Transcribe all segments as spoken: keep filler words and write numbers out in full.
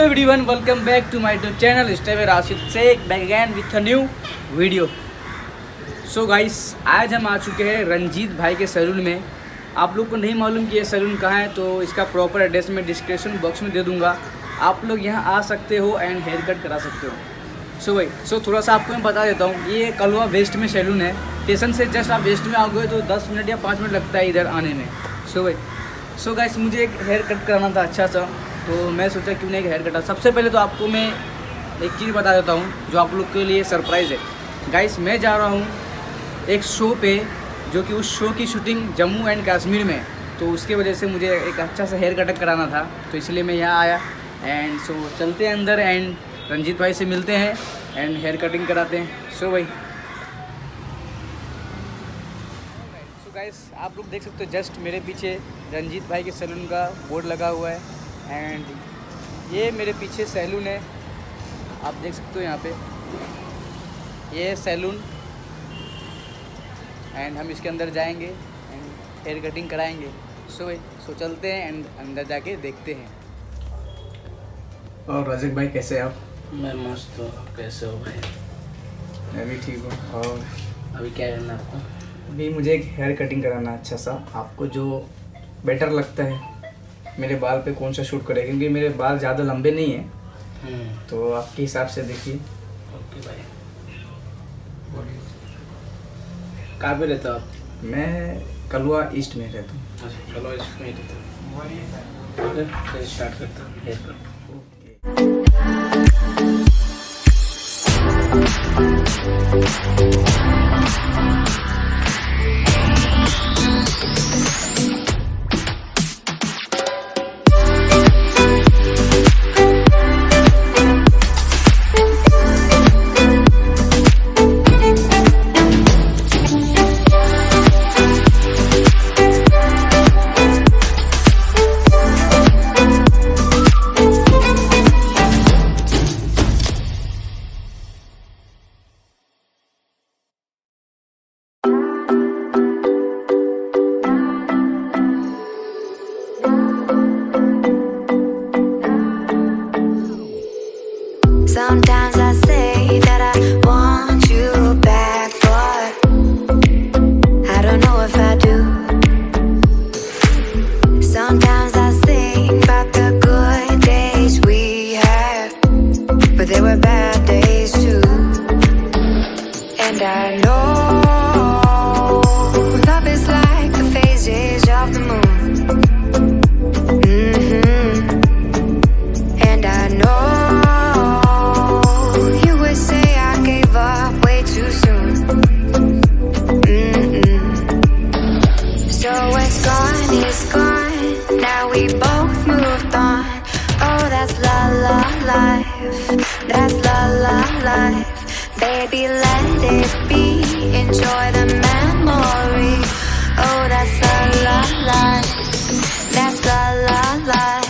Everyone, welcome back to my YouTube channel stay with Rashid Shaikh back again with a new video. So guys, आज हम आ चुके हैं रंजीत भाई के सैलून में। आप लोग को नहीं मालूम कि ये सैलून कहाँ है, तो इसका प्रॉपर एड्रेस मैं डिस्क्रिप्शन बॉक्स में दे दूँगा। आप लोग यहाँ आ सकते हो एंड हेयर कट करा सकते हो। सो भाई सो थोड़ा सा आपको मैं बता देता हूँ, ये कलवा वेस्ट में सैलून है। स्टेशन से जस्ट आप वेस्ट में आओगे तो दस मिनट या पाँच मिनट लगता है इधर आने में। सो भाई सो गाइस, मुझे एक हेयर कट कराना था अच्छा सा, तो मैं सोचा क्यों नहीं एक हेयर कटा। सबसे पहले तो आपको मैं एक चीज़ बता देता हूँ जो आप लोग के लिए सरप्राइज़ है। गाइस, मैं जा रहा हूँ एक शो पे, जो कि उस शो की शूटिंग जम्मू एंड कश्मीर में, तो उसके वजह से मुझे एक अच्छा सा हेयर कट कराना था, तो इसलिए मैं यहाँ आया। एंड सो so, चलते हैं अंदर एंड रंजीत भाई से मिलते हैं एंड हेयर कटिंग कराते हैं। सो so, भाई सो गाइस, आप लोग देख सकते हो जस्ट मेरे पीछे रंजीत भाई के सैलून का बोर्ड लगा हुआ है। एंड ये मेरे पीछे सैलून है, आप देख सकते हो यहाँ पे ये सैलून। एंड हम इसके अंदर जाएंगे एंड हेयर कटिंग कराएंगे। सो सो चलते हैं एंड अंदर जाके देखते हैं। और रजक भाई कैसे हैं आप? मैं मस्त हूँ, आप कैसे हो भाई? मैं भी ठीक हूँ। और अभी क्या करना आपको? अभी मुझे एक हेयर कटिंग कराना अच्छा सा, आपको जो बेटर लगता है मेरे बाल पे कौन सा शूट करे, क्योंकि मेरे बाल ज़्यादा लंबे नहीं हैं, तो आपके हिसाब से देखिए। ओके भाई, बोलिए कहाँ पे रहते हो आप? मैं कलवा ईस्ट में रहता हूँ। अच्छा, कलवा ईस्ट में ही रहते हो। ओके, फिर स्टार्ट करते हैं haircut. Sometimes I say that I want you back, but I don't know if I do. Sometimes I think about the good days we had, but there were bad days too. And I know love is like the phases of the moon. We both moved on. Oh, that's la la life. That's la la life. Baby, let it be. Enjoy the memory. Oh, that's la la life. That's la la life.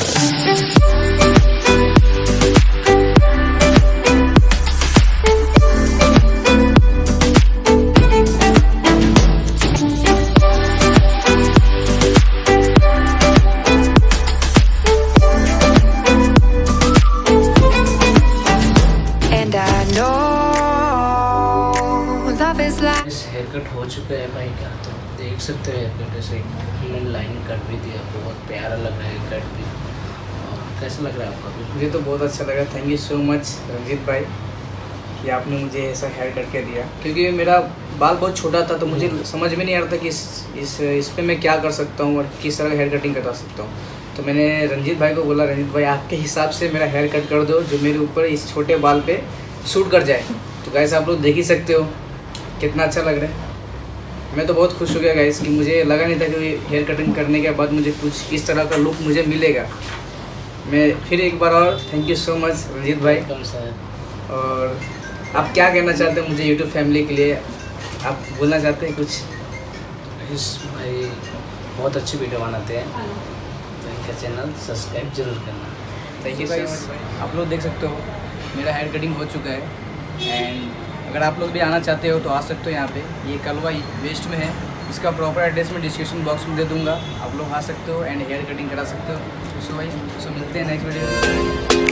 Haircut हो चुका है भाई का, तो देख सकते हो hair cut ऐसे मैंने लाइन कट भी दिया, बहुत प्यारा लग रहा है कट भी। और कैसा लग रहा है आपको? मुझे तो बहुत अच्छा लगा। Thank you so much Ranjit भाई कि आपने मुझे ऐसा हेयर कट के दिया, क्योंकि मेरा बाल बहुत छोटा था, तो मुझे समझ में नहीं आ रहा था कि इस इस इस पर मैं क्या कर सकता हूँ और किस तरह हेयर कटिंग करा सकता हूँ। तो मैंने रंजीत भाई को बोला, रंजीत भाई आपके हिसाब से मेरा हेयर कट कर दो जो मेरे ऊपर इस छोटे बाल पे सूट कर जाए। तो गाइस, आप लोग देख ही सकते हो कितना अच्छा लग रहा है। मैं तो बहुत खुश हो गया गाइस कि मुझे लगा नहीं था कि हेयर कटिंग करने के बाद मुझे कुछ इस तरह का लुक मुझे मिलेगा। मैं फिर एक बार और thank you so much Ranjit भाई। और आप क्या कहना चाहते हैं मुझे यूट्यूब फैमिली के लिए, आप बोलना चाहते हैं कुछ? इस भाई बहुत अच्छी वीडियो बनाते हैं, तो इनका चैनल सब्सक्राइब जरूर करना। Thank you so much. आप लोग देख सकते हो मेरा हेयर कटिंग हो चुका है एंड अगर आप लोग भी आना चाहते हो तो आ सकते हो यहाँ पे। ये कलवा वेस्ट में है, इसका प्रॉपर एड्रेस मैं डिस्क्रिप्शन बॉक्स में दे दूँगा, आप लोग आ सकते हो एंड हेयर कटिंग करा सकते हो। सो भाई सो मिलते हैं नेक्स्ट वीडियो में।